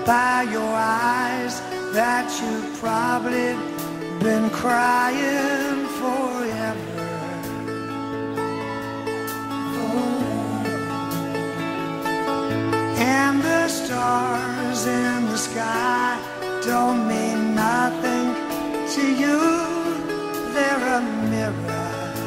by your eyes that you've probably been crying forever. And the stars in the sky don't mean nothing to you, they're a mirror.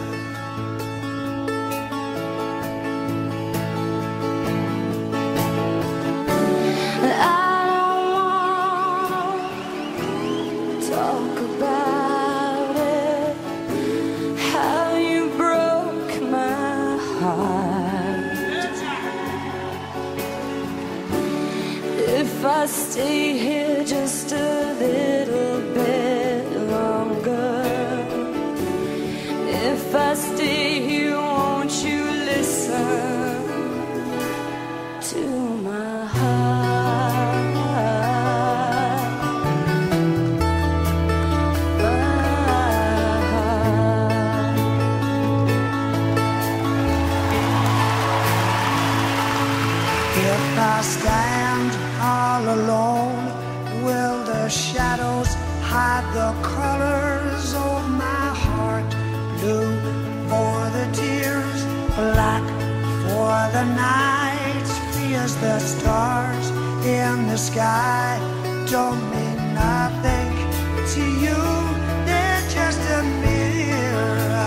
If I stay here just a little bit longer, if I stay here, won't you listen to my heart? If I stand all alone, will the shadows hide the colors of my heart? Blue for the tears, black for the night, fears the stars in the sky don't mean nothing to you, they're just a mirror.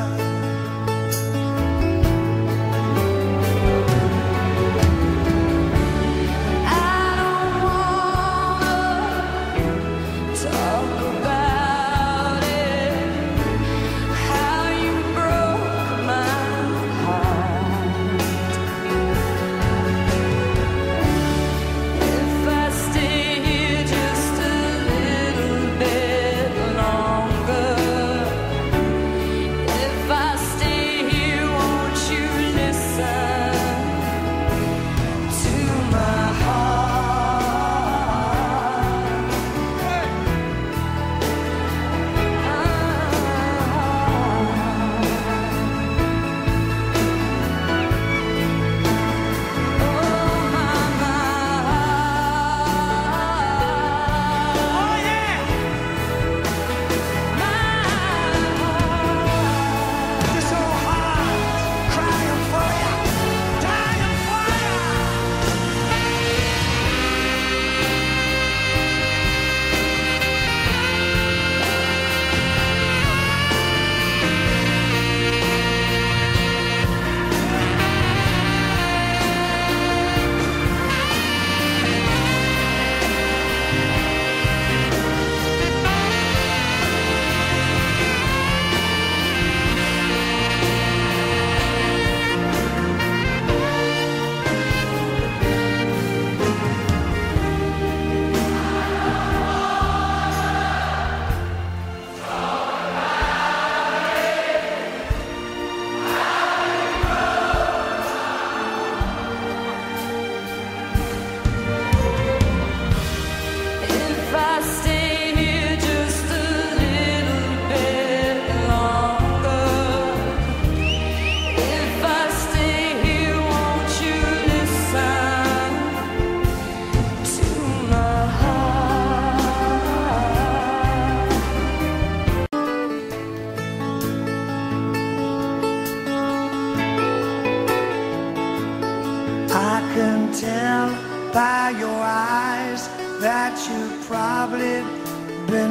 Tell by your eyes that you've probably been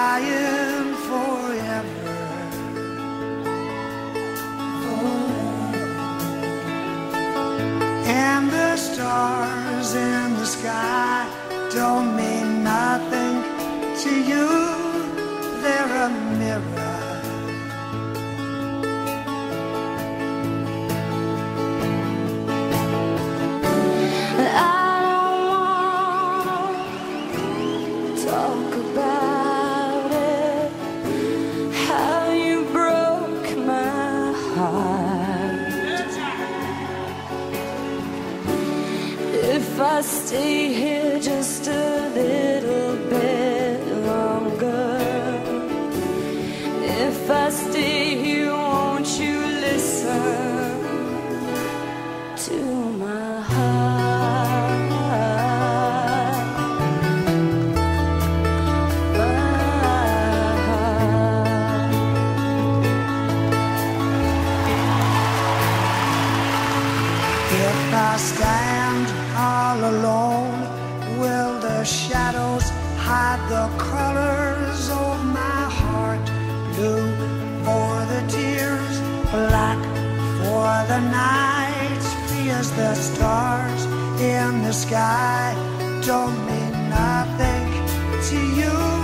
crying forever. And the stars in the sky don't mean nothing to you, they're a mirror. If I stay here just a little bit longer, if I stay here, won't you listen to my heart? If I stand all alone, will the shadows hide the colors of my heart? Blue for the tears, black for the night, fears the stars in the sky don't mean nothing to you.